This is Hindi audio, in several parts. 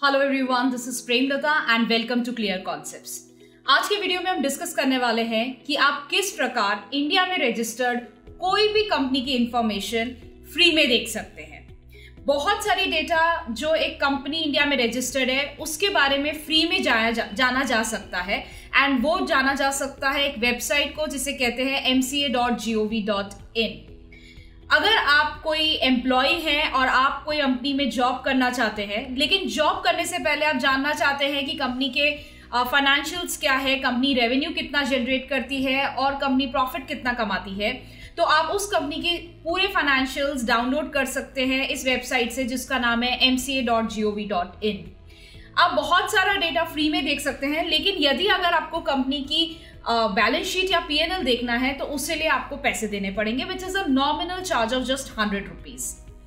Hello everyone, this is Premlata and welcome to clear concepts. आज की वीडियो में हम डिस्कस करने वाले हैं कि आप किस प्रकार इंडिया में रजिस्टर्ड कोई भी कंपनी की इंफॉर्मेशन फ्री में देख सकते हैं। बहुत सारी डेटा जो एक कंपनी इंडिया में रजिस्टर्ड है उसके बारे में फ्री में जाना जा सकता है एंड वो जाना जा सकता है एक वेबसाइट को जिसे कहते हैं MCA.gov.in। अगर आप कोई एम्प्लॉय हैं और आप कोई कंपनी में जॉब करना चाहते हैं, लेकिन जॉब करने से पहले आप जानना चाहते हैं कि कंपनी के फाइनेंशियल्स क्या है, कंपनी रेवेन्यू कितना जनरेट करती है और कंपनी प्रॉफिट कितना कमाती है, तो आप उस कंपनी के पूरे फाइनेंशियल्स डाउनलोड कर सकते हैं इस वेबसाइट से जिसका नाम है MCA.gov.in। आप बहुत सारा डेटा फ्री में देख सकते हैं, लेकिन यदि अगर आपको कंपनी की बैलेंस शीट या P&L देखना है तो उसके लिए आपको पैसे देने पड़ेंगे, which is a nominal charge of just 100 rupees.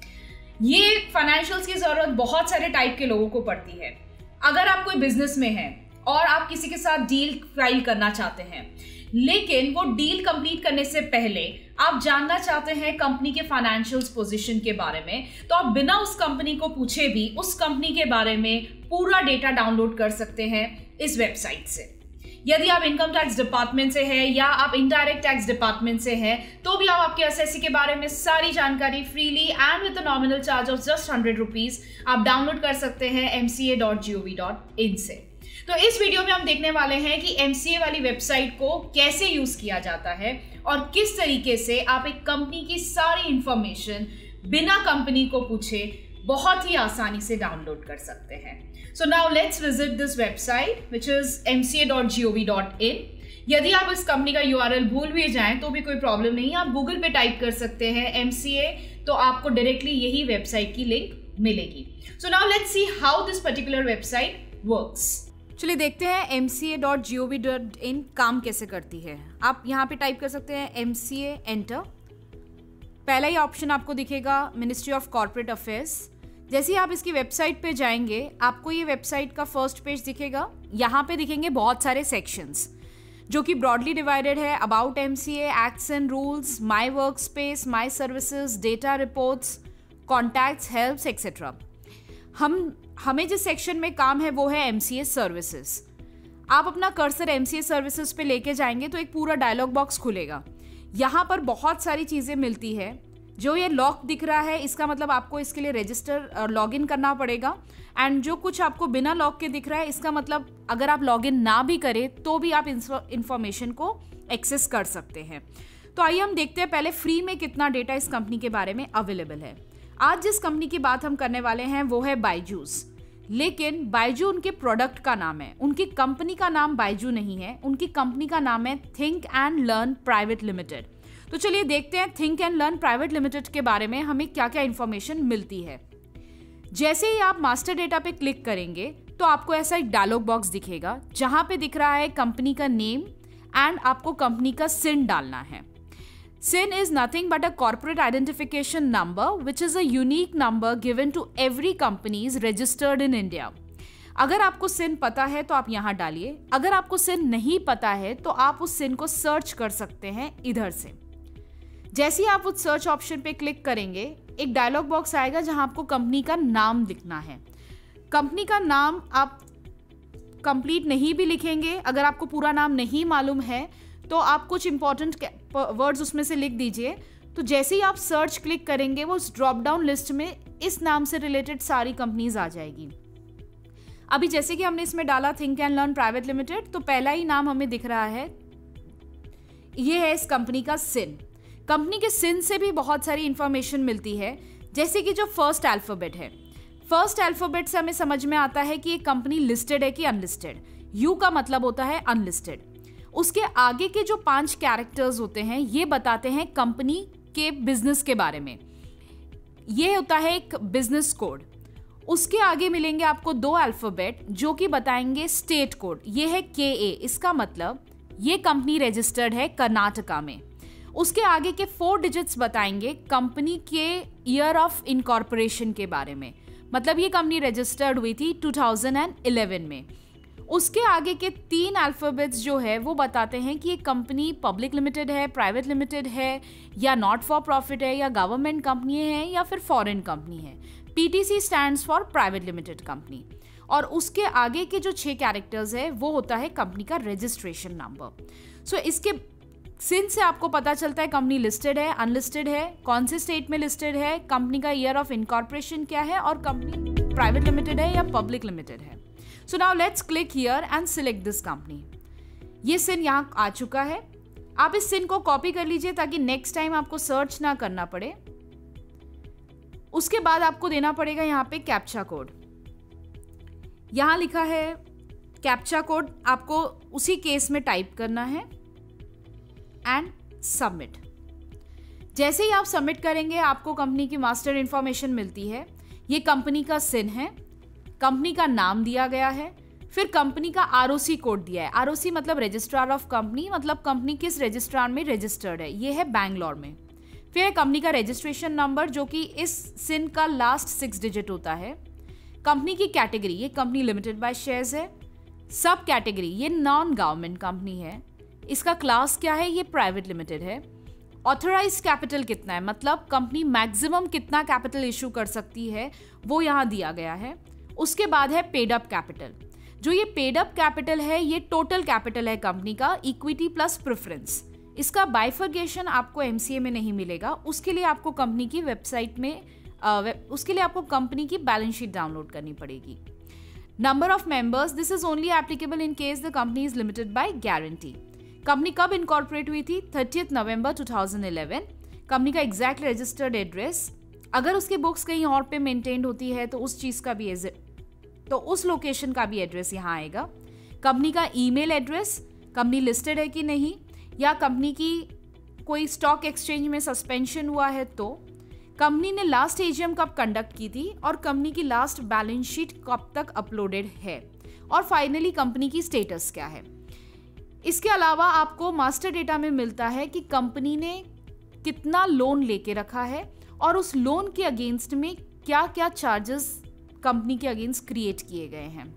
ये फाइनेंशियल्स की जरूरत बहुत सारे टाइप के लोगों को पड़ती है। अगर आप कोई बिजनेस में हैं और आप किसी के साथ डील फाइल करना चाहते हैं, लेकिन वो डील कंप्लीट करने से पहले आप जानना चाहते हैं कंपनी के फाइनेंशियल्स पोजीशन के बारे में, तो आप बिना उस कंपनी को पूछे भी उस कंपनी के बारे में पूरा डेटा डाउनलोड कर सकते हैं इस वेबसाइट से। यदि आप इनकम टैक्स डिपार्टमेंट से हैं या आप इनडायरेक्ट टैक्स डिपार्टमेंट से हैं, तो भी आप आपके एसएससी के बारे में सारी जानकारी freely and with nominal charge of just 100 rupees आप डाउनलोड कर सकते हैं MCA.gov.in से। तो इस वीडियो में हम देखने वाले हैं कि MCA वाली वेबसाइट को कैसे यूज किया जाता है और किस तरीके से आप एक कंपनी की सारी इंफॉर्मेशन बिना कंपनी को पूछे बहुत ही आसानी से डाउनलोड कर सकते हैं। So now let's visit this website which is MCA.gov.in। यदि आप इस कंपनी का URL भूल भी जाएं तो भी कोई प्रॉब्लम नहीं है, आप गूगल पे टाइप कर सकते हैं MCA, तो आपको डायरेक्टली यही वेबसाइट की लिंक मिलेगी। So now let's see how this particular website works. चलिए देखते हैं MCA.gov.in काम कैसे करती है। आप यहाँ पे टाइप कर सकते हैं MCA, एंटर। पहला ही ऑप्शन आपको दिखेगा मिनिस्ट्री ऑफ कॉर्पोरेट अफेयर्स। जैसे ही आप इसकी वेबसाइट पे जाएंगे आपको ये वेबसाइट का फर्स्ट पेज दिखेगा। यहाँ पे दिखेंगे बहुत सारे सेक्शंस जो कि ब्रॉडली डिवाइडेड है, about MCA, acts and rules, my work space, my services, data reports, contacts, helps etcetera. हमें जिस सेक्शन में काम है वो है MCA सर्विसेज। आप अपना कर्सर MCA सर्विसेज पे लेके जाएंगे तो एक पूरा डायलॉग बॉक्स खुलेगा। यहाँ पर बहुत सारी चीज़ें मिलती है। जो ये लॉक दिख रहा है इसका मतलब आपको इसके लिए रजिस्टर लॉगिन करना पड़ेगा, एंड जो कुछ आपको बिना लॉक के दिख रहा है इसका मतलब अगर आप लॉगिन ना भी करें तो भी आप इंफॉर्मेशन को एक्सेस कर सकते हैं। तो आइए हम देखते हैं पहले फ्री में कितना डेटा इस कंपनी के बारे में अवेलेबल है। आज जिस कंपनी की बात हम करने वाले हैं वो है बायजूस, लेकिन बायजू उनके प्रोडक्ट का नाम है, उनकी कंपनी का नाम बायजू नहीं है। उनकी कंपनी का नाम है think and learn private limited. तो चलिए देखते हैं think and learn private limited के बारे में हमें क्या क्या इंफॉर्मेशन मिलती है। जैसे ही आप मास्टर डेटा पे क्लिक करेंगे तो आपको ऐसा एक डायलॉग बॉक्स दिखेगा जहां पे दिख रहा है कंपनी का नेम एंड आपको कंपनी का सिन डालना है। SIN is nothing but a corporate identification number which is a unique number given to every companies registered in India। अगर आपको SIN पता है तो आप यहाँ डालिए, अगर आपको SIN नहीं पता है तो आप उस SIN को सर्च कर सकते हैं इधर से। जैसे ही आप उस सर्च ऑप्शन पे क्लिक करेंगे एक डायलॉग बॉक्स आएगा जहां आपको कंपनी का नाम लिखना है। कंपनी का नाम आप कंप्लीट नहीं भी लिखेंगे, अगर आपको पूरा नाम नहीं मालूम है तो आप कुछ इंपॉर्टेंट वर्ड्स उसमें से लिख दीजिए। तो जैसे ही आप सर्च क्लिक करेंगे वो उस ड्रॉप डाउन लिस्ट में इस नाम से रिलेटेड सारी कंपनीज आ जाएगी। अभी जैसे कि हमने इसमें डाला think and learn private limited, तो पहला ही नाम हमें दिख रहा है, ये है इस कंपनी का सिन। कंपनी के सिन से भी बहुत सारी इंफॉर्मेशन मिलती है, जैसे कि जो फर्स्ट अल्फाबेट है। फर्स्ट अल्फाबेट से हमें समझ में आता है कि ये कंपनी लिस्टेड है कि अनलिस्टेड। यू का मतलब होता है अनलिस्टेड। उसके आगे के जो 5 कैरेक्टर्स होते हैं ये बताते हैं कंपनी के बिजनेस के बारे में। ये होता है एक बिजनेस कोड। उसके आगे मिलेंगे आपको 2 अल्फाबेट जो कि बताएंगे स्टेट कोड। ये है KA, इसका मतलब ये कंपनी रजिस्टर्ड है कर्नाटका में। उसके आगे के 4 डिजिट्स बताएंगे कंपनी के ईयर ऑफ इनकॉर्पोरेशन के बारे में, मतलब ये कंपनी रजिस्टर्ड हुई थी 2011 में। उसके आगे के 3 अल्फाबेट्स जो है वो बताते हैं कि ये कंपनी पब्लिक लिमिटेड है, प्राइवेट लिमिटेड है, या नॉट फॉर प्रॉफिट है, या गवर्नमेंट कंपनी है, या फिर फॉरेन कंपनी है। PTC stands for private limited company. और उसके आगे के जो 6 कैरेक्टर्स है वो होता है कंपनी का रजिस्ट्रेशन नंबर। सो इसके सिन से आपको पता चलता है कंपनी लिस्टेड है, अनलिस्टेड है, कौन से स्टेट में लिस्टेड है, कंपनी का ईयर ऑफ इनकॉर्पोरेशन क्या है और कंपनी प्राइवेट लिमिटेड है या पब्लिक लिमिटेड है। So now let's click here and select this company. ये सिन यहाँ आ चुका है। आप इस सिन को कॉपी कर लीजिए ताकि नेक्स्ट टाइम आपको सर्च ना करना पड़े। उसके बाद आपको देना पड़ेगा यहाँ पे कैप्चा कोड। यहाँ लिखा है कैप्चा कोड, आपको उसी केस में टाइप करना है एंड सबमिट। जैसे ही आप सबमिट करेंगे आपको कंपनी की मास्टर इंफॉर्मेशन मिलती है। ये कंपनी का सिन है, कंपनी का नाम दिया गया है, फिर कंपनी का आरओसी कोड दिया है। आरओसी मतलब रजिस्ट्रार ऑफ कंपनी, मतलब कंपनी किस रजिस्ट्रार में रजिस्टर्ड है, ये है बैंगलोर में। फिर कंपनी का रजिस्ट्रेशन नंबर जो कि इस सिन का लास्ट 6 डिजिट होता है। कंपनी की कैटेगरी, ये कंपनी लिमिटेड बाय शेयर्स है। सब कैटेगरी, ये नॉन गवर्नमेंट कंपनी है। इसका क्लास क्या है, ये प्राइवेट लिमिटेड है। ऑथराइज्ड कैपिटल कितना है, मतलब कंपनी मैक्सिमम कितना कैपिटल इशू कर सकती है, वो यहाँ दिया गया है। उसके बाद है पेड अप कैपिटल। जो ये पेड अप कैपिटल है ये टोटल कैपिटल है कंपनी का, इक्विटी प्लस प्रेफरेंस। इसका बाइफर्गेशन आपको MCA में नहीं मिलेगा। उसके लिए आपको कंपनी की वेबसाइट में उसके लिए आपको कंपनी की बैलेंस शीट डाउनलोड करनी पड़ेगी। Number of members, this is only applicable in case the company is limited by guarantee. Company कब इनकॉर्पोरेट हुई थी, 30 नवंबर 2011। कंपनी का एग्जैक्ट रजिस्टर्ड एड्रेस, अगर उसकी बुक्स कहीं और पे मेंटेन्ड होती है तो उस चीज़ का भी तो उस लोकेशन का भी एड्रेस यहाँ आएगा। कंपनी का ईमेल एड्रेस, कंपनी लिस्टेड है कि नहीं, या कंपनी की कोई स्टॉक एक्सचेंज में सस्पेंशन हुआ है तो, कंपनी ने लास्ट AGM कब कंडक्ट की थी और कंपनी की लास्ट बैलेंस शीट कब तक अपलोडेड है, और फाइनली कंपनी की स्टेटस क्या है। इसके अलावा आपको मास्टर डेटा में मिलता है कि कंपनी ने कितना लोन लेके रखा है और उस लोन के अगेंस्ट में क्या क्या चार्जेस कंपनी के अगेंस्ट क्रिएट किए गए हैं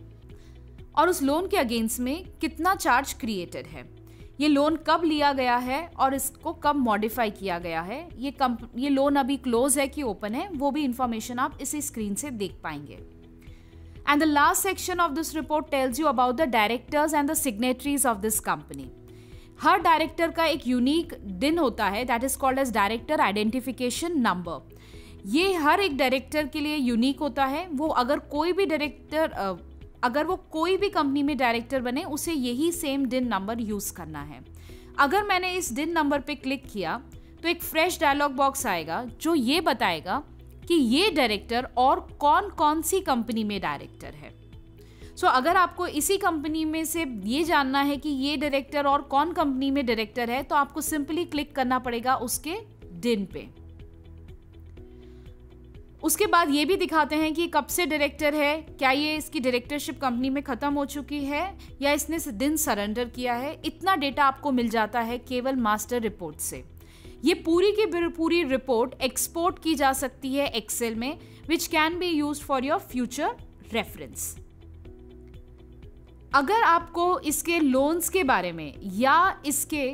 और उस लोन के अगेंस्ट में कितना चार्ज क्रिएटेड है, ये लोन कब लिया गया है और इसको कब मॉडिफाई किया गया है, ये लोन अभी क्लोज है कि ओपन है, वो भी इंफॉर्मेशन आप इसी स्क्रीन से देख पाएंगे। And the last section of this report tells you about the directors and the signatories of this company. हर डायरेक्टर का एक यूनिक दिन होता है, that is called as director identification number. ये हर एक डायरेक्टर के लिए यूनिक होता है। वो अगर कोई भी डायरेक्टर अगर वो कोई भी कंपनी में डायरेक्टर बने उसे यही सेम डिन नंबर यूज़ करना है। अगर मैंने इस डिन नंबर पे क्लिक किया तो एक फ्रेश डायलॉग बॉक्स आएगा जो ये बताएगा कि ये डायरेक्टर और कौन कौन सी कंपनी में डायरेक्टर है। सो अगर आपको इसी कंपनी में से ये जानना है कि ये डायरेक्टर और कौन कंपनी में डायरेक्टर है तो आपको सिंपली क्लिक करना पड़ेगा उसके डिन पे। उसके बाद ये भी दिखाते हैं कि कब से डायरेक्टर है, क्या ये इसकी डायरेक्टरशिप कंपनी में ख़त्म हो चुकी है या इसने दिन सरेंडर किया है। इतना डेटा आपको मिल जाता है केवल मास्टर रिपोर्ट से। ये पूरी की पूरी रिपोर्ट एक्सपोर्ट की जा सकती है एक्सेल में, which can be used for your future reference. अगर आपको इसके लोन्स के बारे में या इसके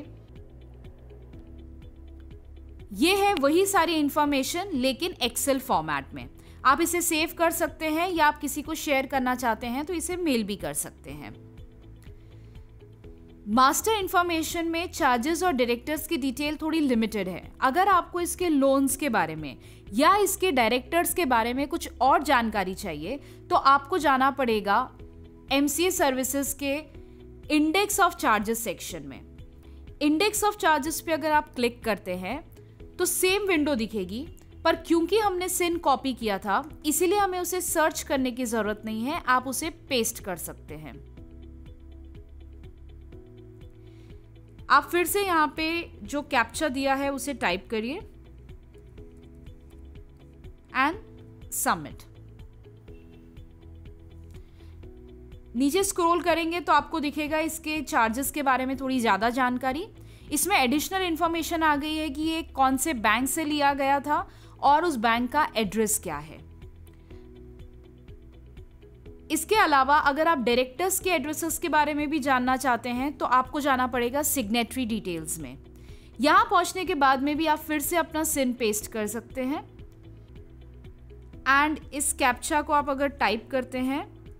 ये है वही सारी इंफॉर्मेशन लेकिन एक्सेल फॉर्मेट में, आप इसे सेव कर सकते हैं या आप किसी को शेयर करना चाहते हैं तो इसे मेल भी कर सकते हैं। मास्टर इंफॉर्मेशन में चार्जेस और डायरेक्टर्स की डिटेल थोड़ी लिमिटेड है। अगर आपको इसके लोन्स के बारे में या इसके डायरेक्टर्स के बारे में कुछ और जानकारी चाहिए तो आपको जाना पड़ेगा MCA सर्विसेज के इंडेक्स ऑफ चार्जेस सेक्शन में। इंडेक्स ऑफ चार्जेस पे अगर आप क्लिक करते हैं तो सेम विंडो दिखेगी, पर क्योंकि हमने सिन कॉपी किया था इसीलिए हमें उसे सर्च करने की जरूरत नहीं है, आप उसे पेस्ट कर सकते हैं। आप फिर से यहाँ पे जो कैप्चा दिया है उसे टाइप करिए एंड सबमिट। नीचे स्क्रॉल करेंगे तो आपको दिखेगा इसके चार्जेस के बारे में थोड़ी ज़्यादा जानकारी। इसमें एडिशनल इन्फॉर्मेशन आ गई है कि ये कौन से बैंक से लिया गया था और उस बैंक का एड्रेस क्या है। इसके अलावा अगर आप डायरेक्टर्स के एड्रेसेस के बारे में भी जानना चाहते हैं तो आपको जाना पड़ेगा सिग्नेटरी डिटेल्स में। यहाँ पहुँचने के बाद में भी आप फिर से अपना सिन पेस्ट कर सकते हैं एंड इस कैप्चा को आप अगर टाइप करते हैं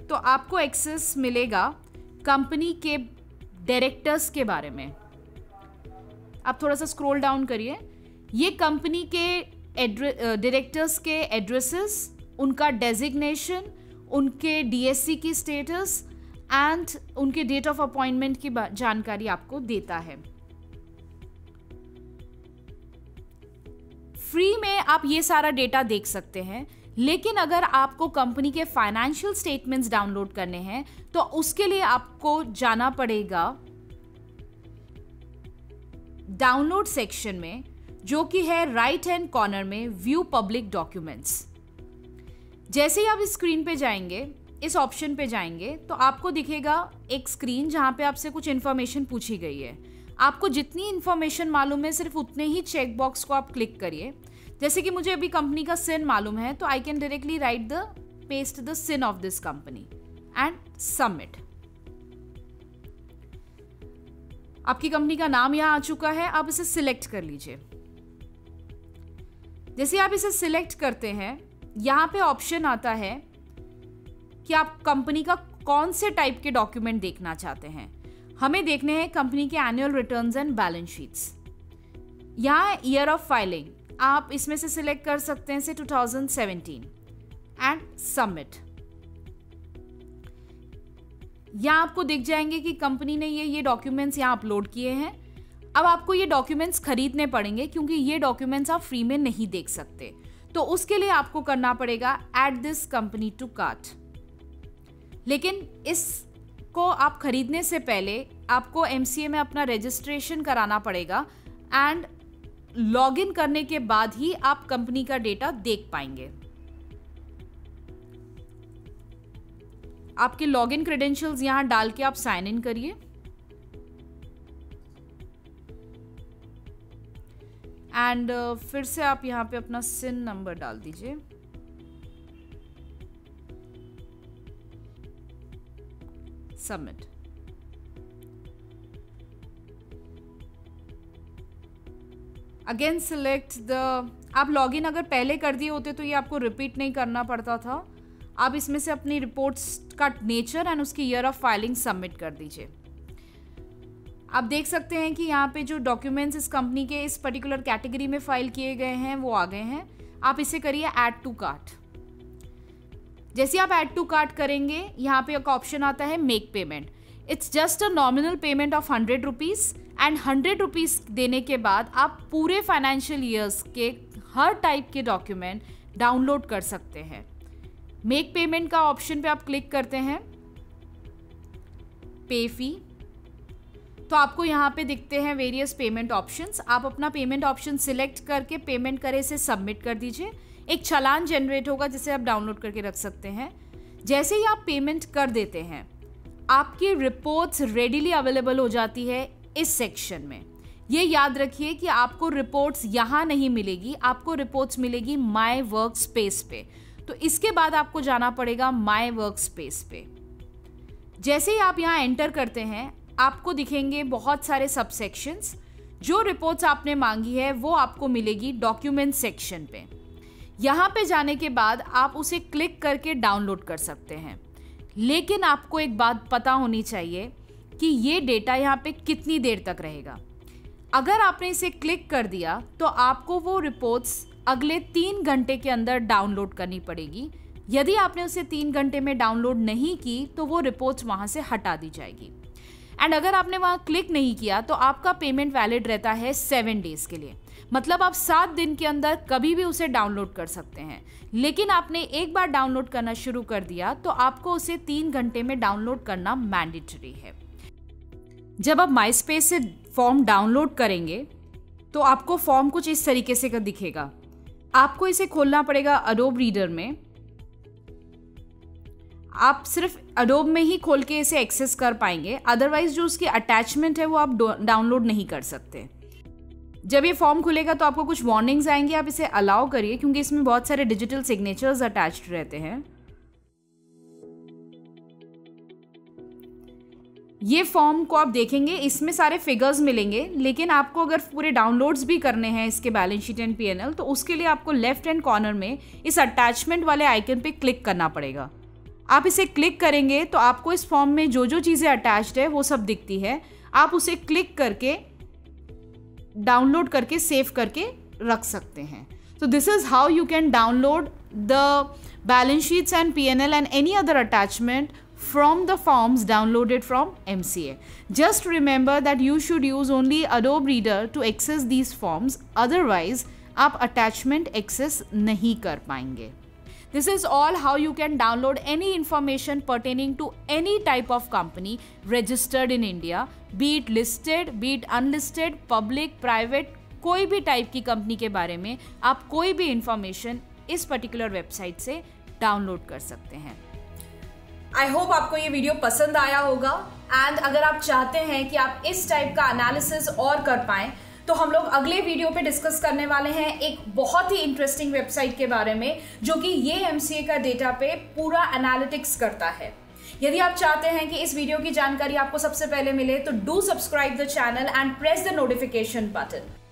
तो आपको एक्सेस मिलेगा कंपनी के डायरेक्टर्स के बारे में। आप थोड़ा सा स्क्रॉल डाउन करिए। ये कंपनी के डायरेक्टर्स के एड्रेसेस, उनका डेजिग्नेशन, उनके डीएससी की स्टेटस एंड उनके डेट ऑफ अपॉइंटमेंट की जानकारी आपको देता है। फ्री में आप ये सारा डेटा देख सकते हैं, लेकिन अगर आपको कंपनी के फाइनेंशियल स्टेटमेंट्स डाउनलोड करने हैं तो उसके लिए आपको जाना पड़ेगा डाउनलोड सेक्शन में, जो कि है राइट हैंड कॉर्नर में व्यू पब्लिक डॉक्यूमेंट्स। जैसे ही आप इस स्क्रीन पे जाएंगे, इस ऑप्शन पे जाएंगे, तो आपको दिखेगा एक स्क्रीन जहां पे आपसे कुछ इंफॉर्मेशन पूछी गई है। आपको जितनी इंफॉर्मेशन मालूम है सिर्फ उतने ही चेक बॉक्स को आप क्लिक करिए। जैसे कि मुझे अभी कंपनी का सिन मालूम है, तो I can directly paste the CIN of this company and submit. आपकी कंपनी का नाम यहां आ चुका है, आप इसे सिलेक्ट कर लीजिए। जैसे आप इसे सिलेक्ट करते हैं, यहां पे ऑप्शन आता है कि आप कंपनी का कौन से टाइप के डॉक्यूमेंट देखना चाहते हैं। हमें देखने हैं कंपनी के annual returns and balance sheets. यहाँ ईयर ऑफ फाइलिंग आप इसमें से सिलेक्ट कर सकते हैं से 2017 एंड सबमिट। यहाँ आपको दिख जाएंगे कि कंपनी ने ये डॉक्यूमेंट्स यहाँ अपलोड किए हैं। अब आपको ये डॉक्यूमेंट्स खरीदने पड़ेंगे, क्योंकि ये डॉक्यूमेंट्स आप फ्री में नहीं देख सकते। तो उसके लिए आपको करना पड़ेगा add this company to cart. लेकिन इसको आप खरीदने से पहले आपको MCA में अपना रजिस्ट्रेशन कराना पड़ेगा एंड लॉगिन करने के बाद ही आप कंपनी का डेटा देख पाएंगे। आपके लॉगिन क्रेडेंशियल्स यहां डाल के आप साइन इन करिए एंड फिर से आप यहां पे अपना सिन नंबर डाल दीजिए। सबमिट। Again select the. आप लॉगिन अगर पहले कर दिए होते तो ये आपको रिपीट नहीं करना पड़ता था। आप इसमें से अपनी रिपोर्ट्स का नेचर एंड उसकी ईयर ऑफ फाइलिंग सबमिट कर दीजिए। आप देख सकते हैं कि यहाँ पे जो डॉक्यूमेंट्स इस कंपनी के इस पर्टिकुलर कैटेगरी में फाइल किए गए हैं वो आ गए हैं। आप इसे करिए ऐड टू कार्ट। जैसे आप ऐड टू कार्ट करेंगे, यहाँ पे एक ऑप्शन आता है make payment. It's just a nominal payment of 100 rupees and 100 rupees देने के बाद आप पूरे फाइनेंशियल ईयर्स के हर टाइप के डॉक्यूमेंट डाउनलोड कर सकते हैं। मेक पेमेंट का ऑप्शन पे आप क्लिक करते हैं, पे फी, तो आपको यहाँ पे दिखते हैं वेरियस पेमेंट ऑप्शंस। आप अपना पेमेंट ऑप्शन सिलेक्ट करके पेमेंट करें, इसे सबमिट कर दीजिए। एक चालान जनरेट होगा जिसे आप डाउनलोड करके रख सकते हैं। जैसे ही आप पेमेंट कर देते हैं, आपकी रिपोर्ट्स रेडीली अवेलेबल हो जाती है इस सेक्शन में। ये याद रखिए कि आपको रिपोर्ट्स यहाँ नहीं मिलेगी, आपको रिपोर्ट्स मिलेगी माय वर्क स्पेस पे। तो इसके बाद आपको जाना पड़ेगा माय वर्क स्पेस पे। जैसे ही आप यहाँ एंटर करते हैं, आपको दिखेंगे बहुत सारे सब सेक्शंस। जो रिपोर्ट्स आपने मांगी है वो आपको मिलेगी डॉक्यूमेंट सेक्शन पे। यहाँ पे जाने के बाद आप उसे क्लिक करके डाउनलोड कर सकते हैं। लेकिन आपको एक बात पता होनी चाहिए कि ये डेटा यहाँ पे कितनी देर तक रहेगा। अगर आपने इसे क्लिक कर दिया तो आपको वो रिपोर्ट्स अगले 3 घंटे के अंदर डाउनलोड करनी पड़ेगी। यदि आपने उसे 3 घंटे में डाउनलोड नहीं की तो वो रिपोर्ट्स वहाँ से हटा दी जाएगी। एंड अगर आपने वहाँ क्लिक नहीं किया तो आपका पेमेंट वैलिड रहता है 7 डेज के लिए। मतलब आप 7 दिन के अंदर कभी भी उसे डाउनलोड कर सकते हैं। लेकिन आपने एक बार डाउनलोड करना शुरू कर दिया तो आपको उसे 3 घंटे में डाउनलोड करना मैंडेटरी है। जब आप माई स्पेस से फॉर्म डाउनलोड करेंगे तो आपको फॉर्म कुछ इस तरीके से दिखेगा। आपको इसे खोलना पड़ेगा अडोब रीडर में। आप सिर्फ अडोब में ही खोल के इसे एक्सेस कर पाएंगे, अदरवाइज जो उसकी अटैचमेंट है वो आप डाउनलोड नहीं कर सकते। जब ये फॉर्म खुलेगा तो आपको कुछ वार्निंग्स आएंगे, आप इसे अलाउ करिए क्योंकि इसमें बहुत सारे डिजिटल सिग्नेचर्स अटैच्ड रहते हैं। ये फॉर्म को आप देखेंगे, इसमें सारे फिगर्स मिलेंगे, लेकिन आपको अगर पूरे डाउनलोड्स भी करने हैं इसके बैलेंस शीट एंड P&L तो उसके लिए आपको लेफ्ट हैंड कॉर्नर में इस अटैचमेंट वाले आइकन पे क्लिक करना पड़ेगा। आप इसे क्लिक करेंगे तो आपको इस फॉर्म में जो जो चीज़ें अटैच्ड है वो सब दिखती है। आप उसे क्लिक करके डाउनलोड करके सेव करके रख सकते हैं। So this is how you can download the balance sheets and P&L and any other attachment from the forms downloaded from MCA. Just remember that you should use only Adobe Reader to access these forms, otherwise आप attachment access नहीं कर पाएंगे। This is all how you can download any information pertaining to any type of company registered in India, be it listed, be it unlisted, public, private, कोई भी टाइप की कंपनी के बारे में आप कोई भी इंफॉर्मेशन इस पर्टिकुलर वेबसाइट से डाउनलोड कर सकते हैं। आई होप आपको ये वीडियो पसंद आया होगा एंड अगर आप चाहते हैं कि आप इस टाइप का एनालिसिस और कर पाएं तो हम लोग अगले वीडियो पे डिस्कस करने वाले हैं एक बहुत ही इंटरेस्टिंग वेबसाइट के बारे में जो कि ये MCA का डेटा पे पूरा एनालिटिक्स करता है। यदि आप चाहते हैं कि इस वीडियो की जानकारी आपको सबसे पहले मिले तो do subscribe the channel and press the notification button.